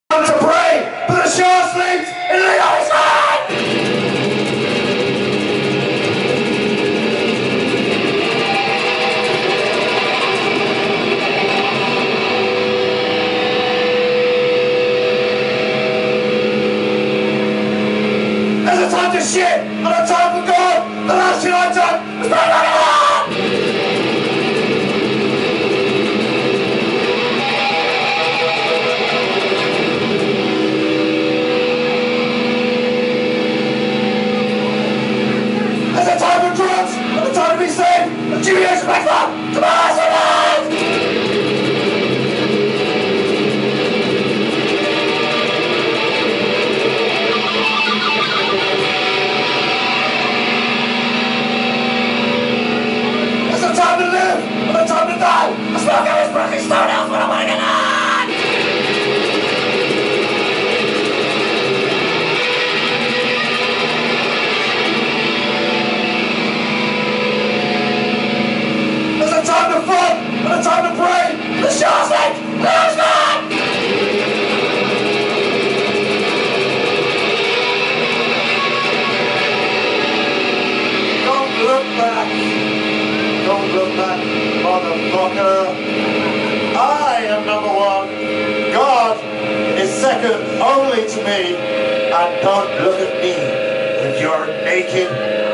To pray, but the sure sleeps in the ocean! There's a time to shit and a time for God. The last shit I've done was bring anyone! To be saved, the Julius back up to my survive! There's a time to live and a time to die. I smoke out this broken stone house when I want to get out! Time to fun and a time to pray. The show's like there's none. Don't look back. Don't look back, motherfucker. I am number one. God is second only to me. And don't look at me with your naked